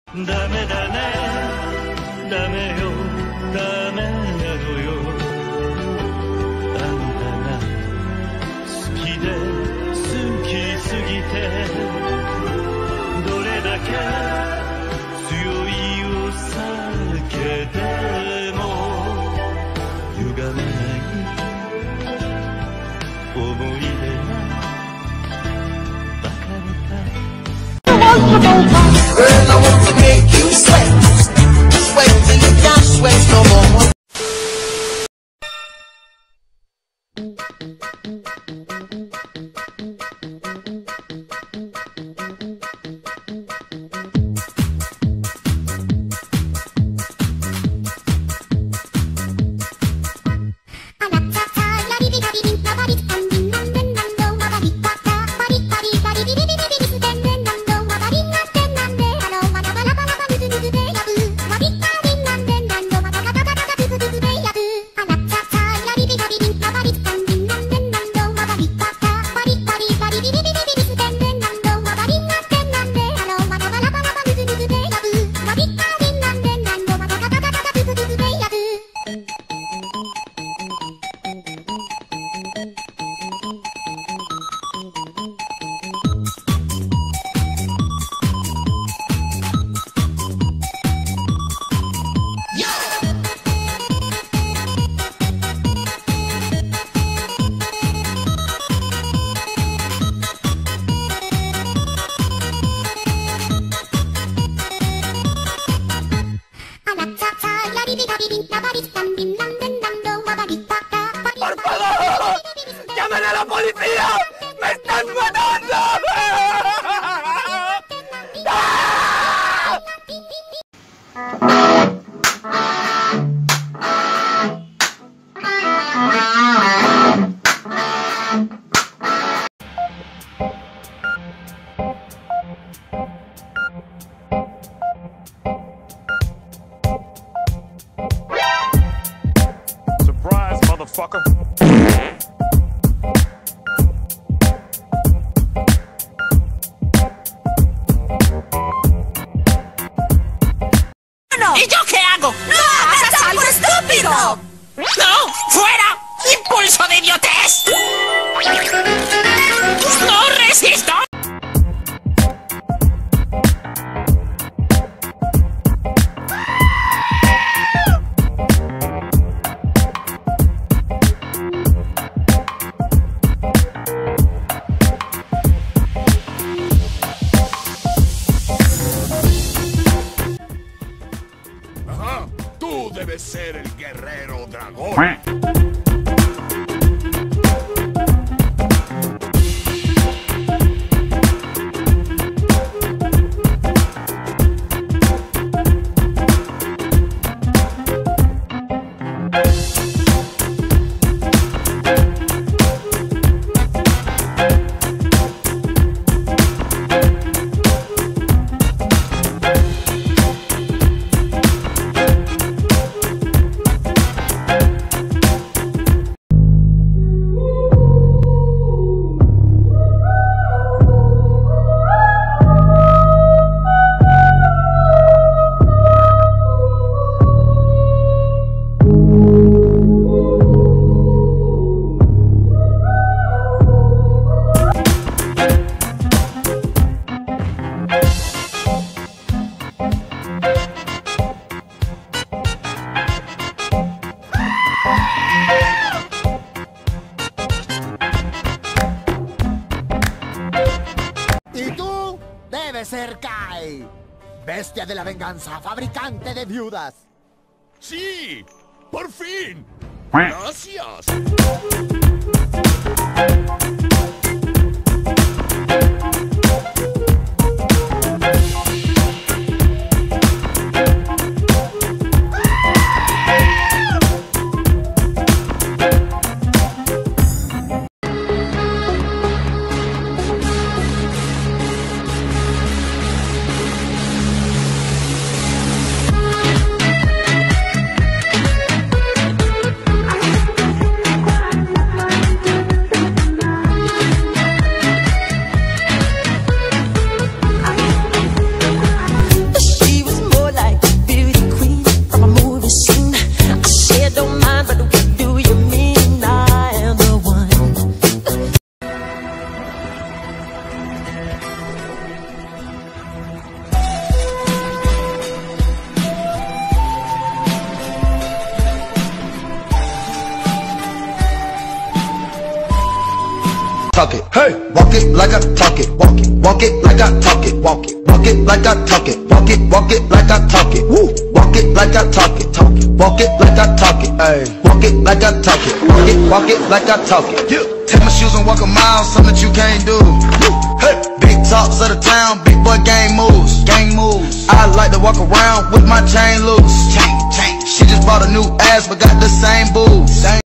ダメだね、ダメよ、ダメなのよ。あんたが好きで好きすぎて、どれだけ強いを避けても歪めない思い出が別れた。Girl, I want to make you sweat, sweat till you can't sweat no more. ¡Por favor! ¡Llamen a la policía! ¡Me están matando! ¡Ah! Surprise, motherfucker. ¿Y yo qué hago? ¡No hagas algo estúpido! ¡No! ¡Fuera! ¡Impulso de idiotez! ¡No resisto! Tú debes ser el guerrero dragón. Y tú debes ser Kai, bestia de la venganza, fabricante de viudas. ¡Sí! ¡Por fin! ¡Gracias! talk it. Hey, walk it like I talk it. Walk it, walk it like I talk it. Walk it, walk it like I talk it. Walk it like I talk it. Woo, walk it like I talk it. Talk it, walk it like I talk it. Hey, walk it like I talk it. Walk it like I talk it. Yeah. Take my shoes and walk a mile, something that you can't do. Hey, big talks of the town, big boy gang moves. Gang moves. I like to walk around with my chain loose. Chain. She just bought a new ass, but got the same boobs.